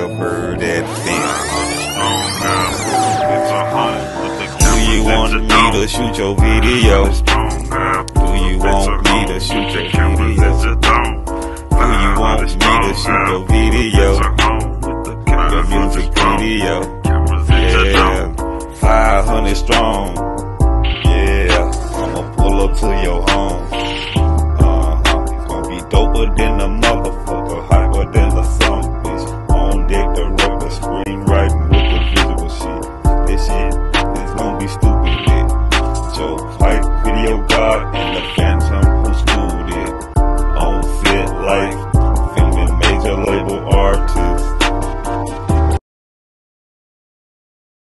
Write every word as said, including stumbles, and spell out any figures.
have heard that thing. Do you want me to shoot your video? Do you want me to shoot your video? Do you want me to shoot your video? Your music video? Yeah, five hundred strong. Yeah, I'ma pull up to your home. Uh-huh, it's gonna be doper than a motherfucker, hyper than a song, bitch. On deck the record, screenwriting with the visual shit. This shit is gonna be stupid lit. Joe Hype, Video God, and